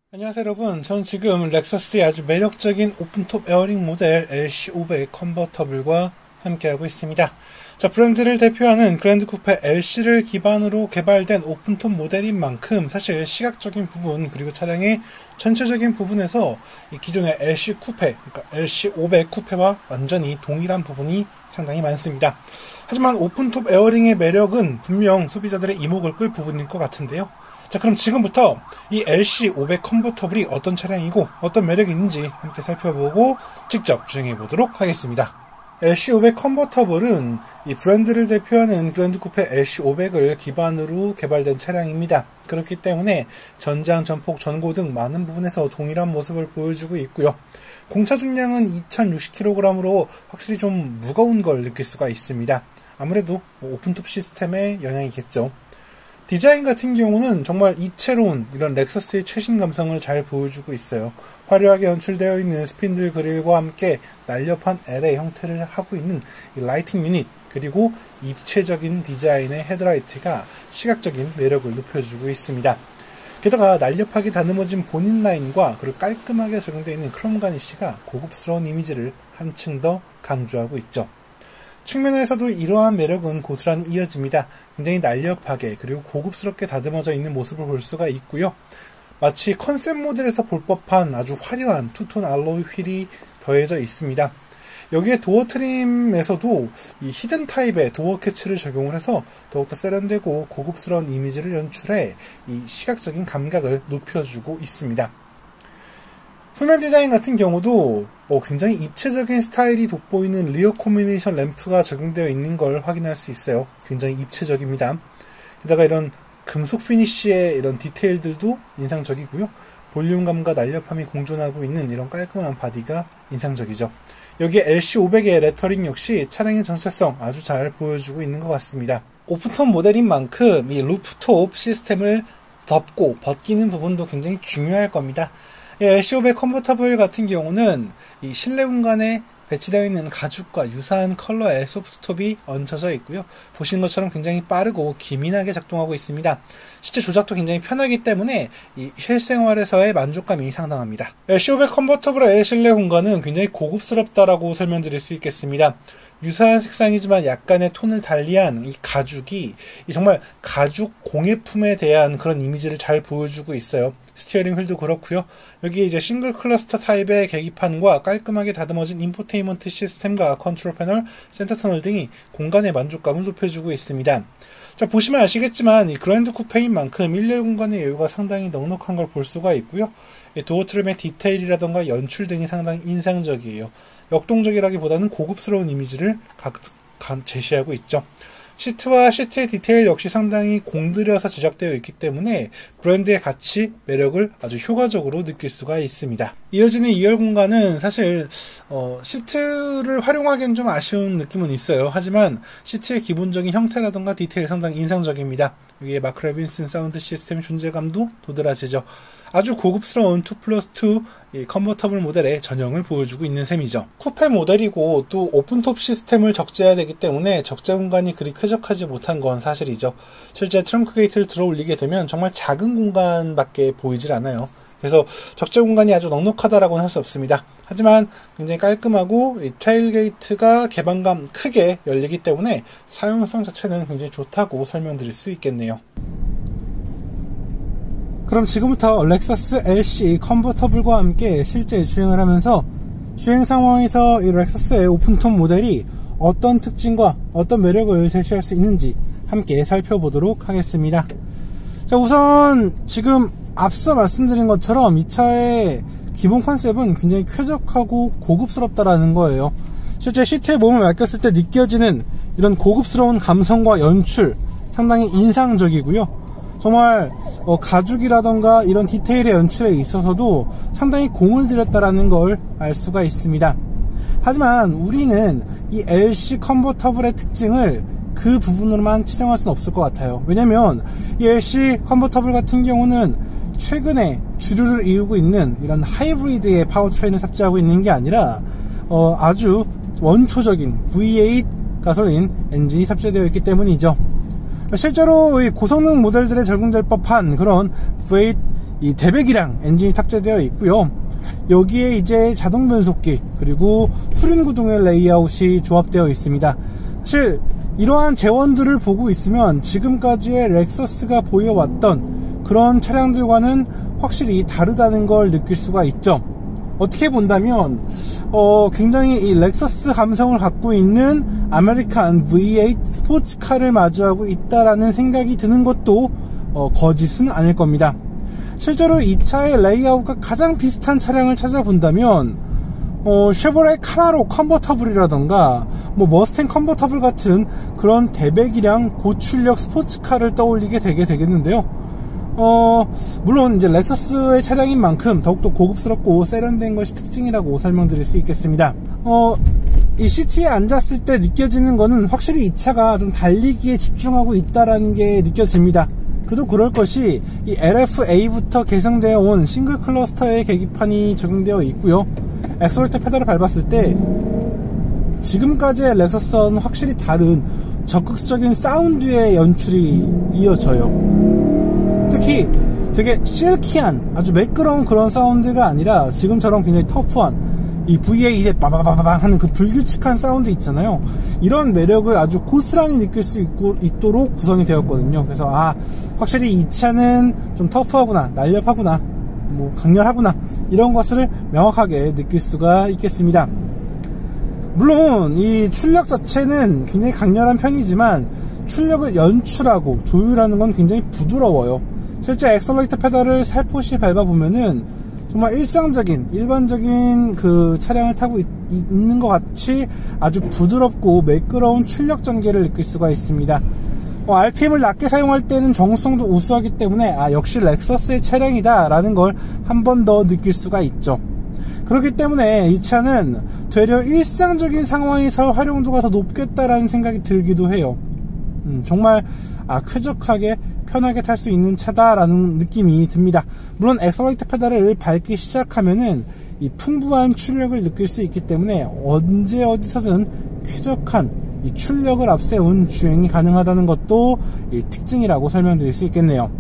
안녕하세요 여러분, 저는 지금 렉서스의 아주 매력적인 오픈톱 에어링 모델 LC500 컨버터블과 함께하고 있습니다. 자, 브랜드를 대표하는 그랜드 쿠페 LC를 기반으로 개발된 오픈톱 모델인 만큼 사실 시각적인 부분 그리고 차량의 전체적인 부분에서 이 기존의 LC 쿠페, 그러니까 LC500 쿠페와 완전히 동일한 부분이 상당히 많습니다. 하지만 오픈톱 에어링의 매력은 분명 소비자들의 이목을 끌 부분일 것 같은데요. 자, 그럼 지금부터 이 LC500 컨버터블이 어떤 차량이고 어떤 매력이 있는지 함께 살펴보고 직접 주행해 보도록 하겠습니다. LC500 컨버터블은 이 브랜드를 대표하는 그랜드 쿠페 LC500을 기반으로 개발된 차량입니다. 그렇기 때문에 전장, 전폭, 전고 등 많은 부분에서 동일한 모습을 보여주고 있고요. 공차 중량은 2060kg으로 확실히 좀 무거운 걸 느낄 수가 있습니다. 아무래도 오픈톱 시스템의 영향이겠죠. 디자인 같은 경우는 정말 이채로운 이런 렉서스의 최신 감성을 잘 보여주고 있어요. 화려하게 연출되어 있는 스핀들 그릴과 함께 날렵한 L의 형태를 하고 있는 이 라이팅 유닛, 그리고 입체적인 디자인의 헤드라이트가 시각적인 매력을 높여주고 있습니다. 게다가 날렵하게 다듬어진 본인 라인과 그리고 깔끔하게 적용되어 있는 크롬 가니쉬가 고급스러운 이미지를 한층 더 강조하고 있죠. 측면에서도 이러한 매력은 고스란히 이어집니다. 굉장히 날렵하게 그리고 고급스럽게 다듬어져 있는 모습을 볼 수가 있고요. 마치 컨셉 모델에서 볼 법한 아주 화려한 투톤 알로이 휠이 더해져 있습니다. 여기에 도어 트림에서도 이 히든 타입의 도어 캐치를 적용을 해서 더욱더 세련되고 고급스러운 이미지를 연출해 이 시각적인 감각을 높여주고 있습니다. 후면 디자인 같은 경우도 굉장히 입체적인 스타일이 돋보이는 리어 코미네이션 램프가 적용되어 있는 걸 확인할 수 있어요. 굉장히 입체적입니다. 게다가 이런 금속 피니쉬의 이런 디테일들도 인상적이고요. 볼륨감과 날렵함이 공존하고 있는 이런 깔끔한 바디가 인상적이죠. 여기에 LC500의 레터링 역시 차량의 정체성 아주 잘 보여주고 있는 것 같습니다. 오픈톱 모델인 만큼 이 루프톱 시스템을 덮고 벗기는 부분도 굉장히 중요할 겁니다. LC500 컨버터블 같은 경우는 이 실내 공간에 배치되어 있는 가죽과 유사한 컬러의 소프트톱이 얹혀져 있고요. 보시는 것처럼 굉장히 빠르고 기민하게 작동하고 있습니다. 실제 조작도 굉장히 편하기 때문에 이 실생활에서의 만족감이 상당합니다. LC500 컨버터블의 실내 공간은 굉장히 고급스럽다라고 설명드릴 수 있겠습니다. 유사한 색상이지만 약간의 톤을 달리한 이 가죽이 정말 가죽 공예품에 대한 그런 이미지를 잘 보여주고 있어요. 스티어링 휠도 그렇고요. 여기 이제 싱글 클러스터 타입의 계기판과 깔끔하게 다듬어진 인포테인먼트 시스템과 컨트롤 패널, 센터 터널 등이 공간의 만족감을 높여주고 있습니다. 자, 보시면 아시겠지만 이 그랜드 쿠페인 만큼 일렬 공간의 여유가 상당히 넉넉한 걸 볼 수가 있고요. 도어 트림의 디테일이라던가 연출 등이 상당히 인상적이에요. 역동적이라기보다는 고급스러운 이미지를 제시하고 있죠. 시트와 시트의 디테일 역시 상당히 공들여서 제작되어 있기 때문에 브랜드의 가치, 매력을 아주 효과적으로 느낄 수가 있습니다. 이어지는 2열 공간은 사실 시트를 활용하기엔 좀 아쉬운 느낌은 있어요. 하지만 시트의 기본적인 형태라던가 디테일 상당히 인상적입니다. 여기에 마크 레빈슨 사운드 시스템 존재감도 도드라지죠. 아주 고급스러운 2+2 컨버터블 모델의 전형을 보여주고 있는 셈이죠. 쿠페 모델이고 또 오픈톱 시스템을 적재해야 되기 때문에 적재 공간이 그리 쾌적하지 못한 건 사실이죠. 실제 트렁크 게이트를 들어 올리게 되면 정말 작은 공간밖에 보이질 않아요. 그래서 적재 공간이 아주 넉넉하다라고는 할 수 없습니다. 하지만 굉장히 깔끔하고 이 테일게이트가 개방감 크게 열리기 때문에 사용성 자체는 굉장히 좋다고 설명드릴 수 있겠네요. 그럼 지금부터 렉서스 LC 컨버터블과 함께 실제 주행을 하면서 주행 상황에서 이 렉서스의 오픈톱 모델이 어떤 특징과 어떤 매력을 제시할 수 있는지 함께 살펴보도록 하겠습니다. 자, 우선 지금 앞서 말씀드린 것처럼 이 차의 기본 컨셉은 굉장히 쾌적하고 고급스럽다라는 거예요. 실제 시트에 몸을 맡겼을 때 느껴지는 이런 고급스러운 감성과 연출 상당히 인상적이고요. 정말 가죽이라던가 이런 디테일의 연출에 있어서도 상당히 공을 들였다라는 걸 알 수가 있습니다. 하지만 우리는 이 LC 컨버터블의 특징을 그 부분으로만 치장할 수는 없을 것 같아요. 왜냐면 이 LC 컨버터블 같은 경우는 최근에 주류를 이루고 있는 이런 하이브리드의 파워트레인을 탑재하고 있는 게 아니라 아주 원초적인 V8 가솔린 엔진이 탑재되어 있기 때문이죠. 실제로 이 고성능 모델들에 적용될 법한 그런 V8 이 대배기량 엔진이 탑재되어 있고요. 여기에 이제 자동 변속기 그리고 후륜 구동의 레이아웃이 조합되어 있습니다. 사실 이러한 재원들을 보고 있으면 지금까지의 렉서스가 보여왔던 그런 차량들과는 확실히 다르다는 걸 느낄 수가 있죠. 어떻게 본다면 굉장히 이 렉서스 감성을 갖고 있는 아메리칸 V8 스포츠카를 마주하고 있다라는 생각이 드는 것도 거짓은 아닐 겁니다. 실제로 이 차의 레이아웃과 가장 비슷한 차량을 찾아본다면 쉐보레 카마로 컨버터블이라던가 머스탱 컨버터블 같은 그런 대배기량 고출력 스포츠카를 떠올리게 되겠는데요. 물론 이제 렉서스의 차량인 만큼 더욱더 고급스럽고 세련된 것이 특징이라고 설명드릴 수 있겠습니다. 이 시트에 앉았을 때 느껴지는 거는 확실히 이 차가 좀 달리기에 집중하고 있다라는 게 느껴집니다. 그도 그럴 것이 이 LFA부터 개성되어 온 싱글 클러스터의 계기판이 적용되어 있고요. 엑셀러레이터 페달을 밟았을 때 지금까지의 렉서스와는 확실히 다른 적극적인 사운드의 연출이 이어져요. 특히 되게 실키한 아주 매끄러운 그런 사운드가 아니라 지금처럼 굉장히 터프한 이 V8의 빠바바바방 하는 그 불규칙한 사운드 있잖아요. 이런 매력을 아주 고스란히 느낄 수 있도록 구성이 되었거든요. 그래서 확실히 이 차는 좀 터프하구나, 날렵하구나, 강렬하구나, 이런 것을 명확하게 느낄 수가 있겠습니다. 물론 이 출력 자체는 굉장히 강렬한 편이지만 출력을 연출하고 조율하는 건 굉장히 부드러워요. 실제 엑셀러레이터 페달을 살포시 밟아보면은 정말 일반적인 그 차량을 타고 있는 것 같이 아주 부드럽고 매끄러운 출력 전개를 느낄 수가 있습니다. RPM을 낮게 사용할 때는 정수성도 우수하기 때문에 역시 렉서스의 차량이다 라는 걸 한 번 더 느낄 수가 있죠. 그렇기 때문에 이 차는 되려 일상적인 상황에서 활용도가 더 높겠다라는 생각이 들기도 해요. 정말 쾌적하게 편하게 탈 수 있는 차다라는 느낌이 듭니다. 물론 엑셀러레이터 페달을 밟기 시작하면은 이 풍부한 출력을 느낄 수 있기 때문에 언제 어디서든 쾌적한 이 출력을 앞세운 주행이 가능하다는 것도 이 특징이라고 설명드릴 수 있겠네요.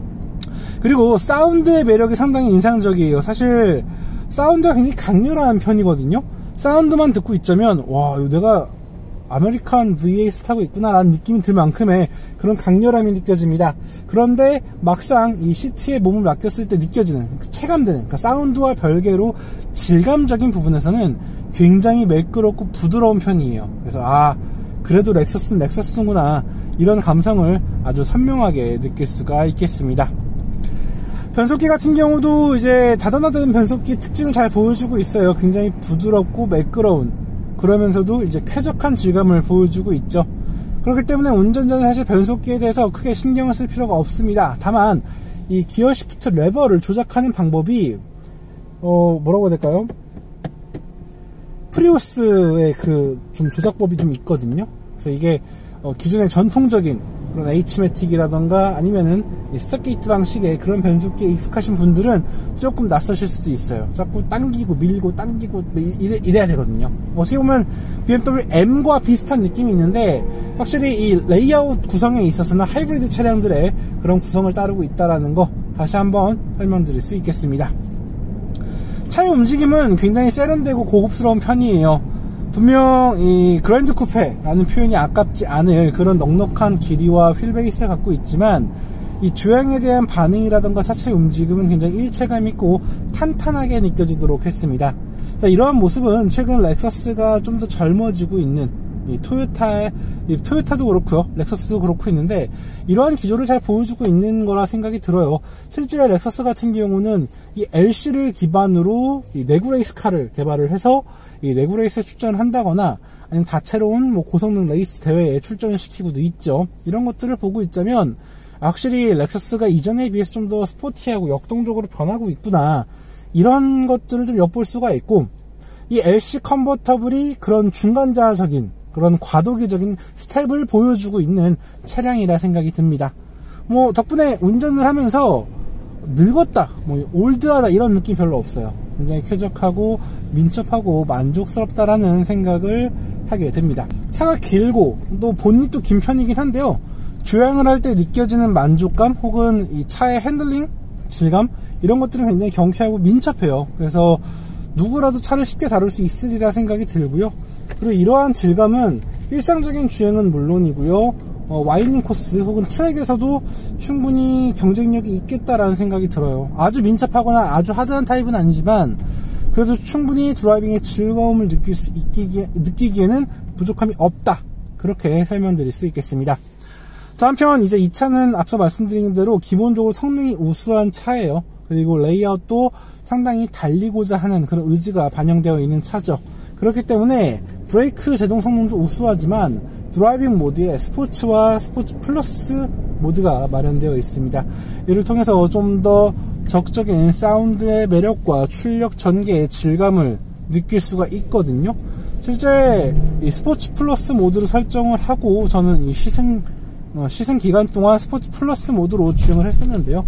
그리고 사운드의 매력이 상당히 인상적이에요. 사실 사운드가 굉장히 강렬한 편이거든요. 사운드만 듣고 있자면 내가 아메리칸 V8 타고 있구나 라는 느낌이 들 만큼의 그런 강렬함이 느껴집니다. 그런데 막상 이 시트에 몸을 맡겼을 때 느껴지는 체감되는 그러니까 사운드와 별개로 질감적인 부분에서는 굉장히 매끄럽고 부드러운 편이에요. 그래서 그래도 렉서스는 렉서스구나, 이런 감성을 아주 선명하게 느낄 수가 있겠습니다. 변속기 같은 경우도 이제 다단화된 변속기 특징을 잘 보여주고 있어요. 굉장히 부드럽고 매끄러운, 그러면서도 이제 쾌적한 질감을 보여주고 있죠. 그렇기 때문에 운전 전에 사실 변속기에 대해서 크게 신경을 쓸 필요가 없습니다. 다만 이 기어 시프트 레버를 조작하는 방법이 뭐라고 해야 될까요? 프리우스의 그 좀 조작법이 좀 있거든요. 그래서 이게 기존의 전통적인 그런 H매틱이라던가 아니면은 이 스타게이트 방식의 그런 변속기에 익숙하신 분들은 조금 낯서실 수도 있어요. 자꾸 당기고 밀고 당기고 이래야 되거든요. 어떻게 보면 BMW M과 비슷한 느낌이 있는데 확실히 이 레이아웃 구성에 있어서는 하이브리드 차량들의 그런 구성을 따르고 있다는 거 다시 한번 설명드릴 수 있겠습니다. 차의 움직임은 굉장히 세련되고 고급스러운 편이에요. 분명 이 그랜드 쿠페라는 표현이 아깝지 않을 그런 넉넉한 길이와 휠베이스를 갖고 있지만 이 주행에 대한 반응이라던가 차체의 움직임은 굉장히 일체감 있고 탄탄하게 느껴지도록 했습니다. 자, 이러한 모습은 최근 렉서스가 좀 더 젊어지고 있는 이 토요타도 그렇고요, 렉서스도 그렇고 있는데 이러한 기조를 잘 보여주고 있는 거라 생각이 들어요. 실제 렉서스 같은 경우는 이 LC를 기반으로 이 레구레이스카를 개발을 해서 이 레구레이스에 출전을 한다거나 아니면 다채로운 고성능 레이스 대회에 출전을 시키고도 있죠. 이런 것들을 보고 있자면 확실히 렉서스가 이전에 비해서 좀 더 스포티하고 역동적으로 변하고 있구나, 이런 것들을 좀 엿볼 수가 있고, 이 LC 컨버터블이 그런 중간자적인 그런 과도기적인 스텝을 보여주고 있는 차량이라 생각이 듭니다. 덕분에 운전을 하면서 늙었다, 올드하다 이런 느낌 별로 없어요. 굉장히 쾌적하고 민첩하고 만족스럽다라는 생각을 하게 됩니다. 차가 길고 또 본닛도 긴 편이긴 한데요, 주행을 할 때 느껴지는 만족감 혹은 이 차의 핸들링 질감 이런 것들은 굉장히 경쾌하고 민첩해요. 그래서 누구라도 차를 쉽게 다룰 수 있으리라 생각이 들고요. 그리고 이러한 질감은 일상적인 주행은 물론이고요, 와이닝 코스 혹은 트랙에서도 충분히 경쟁력이 있겠다라는 생각이 들어요. 아주 민첩하거나 아주 하드한 타입은 아니지만 그래도 충분히 드라이빙의 즐거움을 느끼기에는 부족함이 없다, 그렇게 설명드릴 수 있겠습니다. 자, 한편 이제 이 차는 앞서 말씀드린 대로 기본적으로 성능이 우수한 차예요. 그리고 레이아웃도 상당히 달리고자 하는 그런 의지가 반영되어 있는 차죠. 그렇기 때문에 브레이크 제동 성능도 우수하지만 드라이빙 모드에 스포츠와 스포츠 플러스 모드가 마련되어 있습니다. 이를 통해서 좀 더 적극적인 사운드의 매력과 출력 전개의 질감을 느낄 수가 있거든요. 실제 이 스포츠 플러스 모드를 설정을 하고 저는 이 시승 기간 동안 스포츠 플러스 모드로 주행을 했었는데요.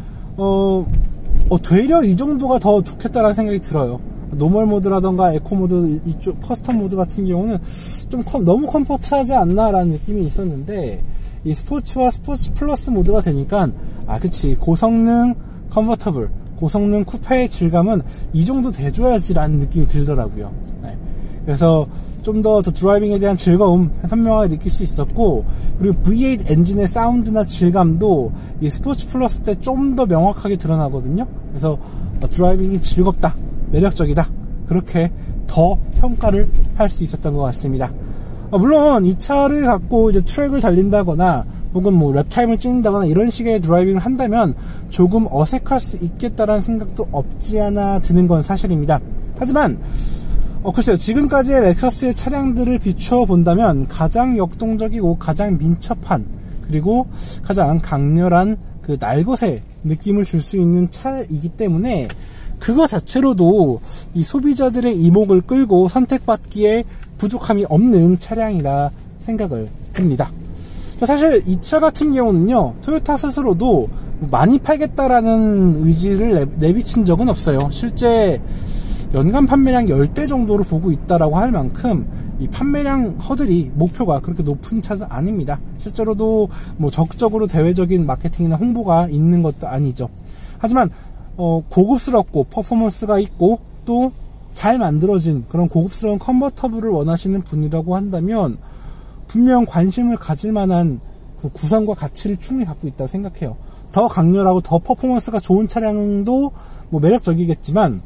되려 이 정도가 더 좋겠다라는 생각이 들어요. 노멀 모드라던가 에코 모드, 이쪽 커스텀 모드 같은 경우는 좀 너무 컴포트하지 않나라는 느낌이 있었는데, 이 스포츠와 스포츠 플러스 모드가 되니까 그치, 고성능 컨버터블, 고성능 쿠페의 질감은 이 정도 돼줘야지라는 느낌이 들더라고요. 네. 그래서 좀 더 드라이빙에 대한 즐거움 선명하게 느낄 수 있었고, 그리고 V8 엔진의 사운드나 질감도 이 스포츠 플러스 때 좀 더 명확하게 드러나거든요. 그래서 드라이빙이 즐겁다, 매력적이다, 그렇게 더 평가를 할 수 있었던 것 같습니다. 물론 이 차를 갖고 이제 트랙을 달린다거나 혹은 뭐 랩타임을 찍는다거나 이런 식의 드라이빙을 한다면 조금 어색할 수 있겠다라는 생각도 없지 않아 드는 건 사실입니다. 하지만 글쎄요, 지금까지의 렉서스의 차량들을 비추어 본다면 가장 역동적이고 가장 민첩한, 그리고 가장 강렬한 그 날것의 느낌을 줄 수 있는 차이기 때문에 그거 자체로도 이 소비자들의 이목을 끌고 선택받기에 부족함이 없는 차량이라 생각을 합니다. 사실 이 차 같은 경우는요, 토요타 스스로도 많이 팔겠다라는 의지를 내비친 적은 없어요. 실제 연간 판매량 10대 정도로 보고 있다라고 할 만큼 이 판매량 허들이 목표가 그렇게 높은 차는 아닙니다. 실제로도 뭐 적극적으로 대외적인 마케팅이나 홍보가 있는 것도 아니죠. 하지만 고급스럽고 퍼포먼스가 있고 또 잘 만들어진 그런 고급스러운 컨버터블을 원하시는 분이라고 한다면 분명 관심을 가질 만한 그 구성과 가치를 충분히 갖고 있다고 생각해요. 더 강렬하고 더 퍼포먼스가 좋은 차량도 뭐 매력적이겠지만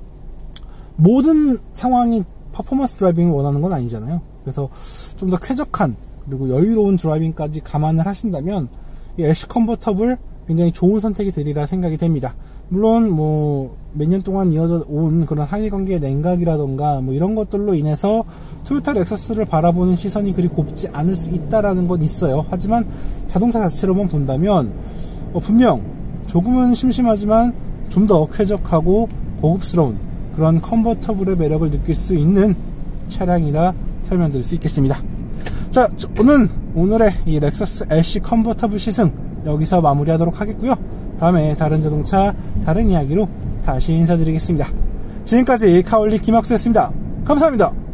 모든 상황이 퍼포먼스 드라이빙을 원하는 건 아니잖아요. 그래서 좀 더 쾌적한 그리고 여유로운 드라이빙까지 감안을 하신다면 이 LC 컨버터블 굉장히 좋은 선택이 되리라 생각이 됩니다. 물론 뭐 몇 년 동안 이어져 온 그런 한일 관계의 냉각이라던가 뭐 이런 것들로 인해서 토요타 렉서스를 바라보는 시선이 그리 곱지 않을 수 있다라는 건 있어요. 하지만 자동차 자체로만 본다면 분명 조금은 심심하지만 좀 더 쾌적하고 고급스러운 그런 컨버터블의 매력을 느낄 수 있는 차량이라 설명드릴 수 있겠습니다. 자, 오늘의 이 렉서스 LC 컨버터블 시승 여기서 마무리하도록 하겠고요. 다음에 다른 자동차, 다른 이야기로 다시 인사드리겠습니다. 지금까지 카올리 김학수였습니다. 감사합니다.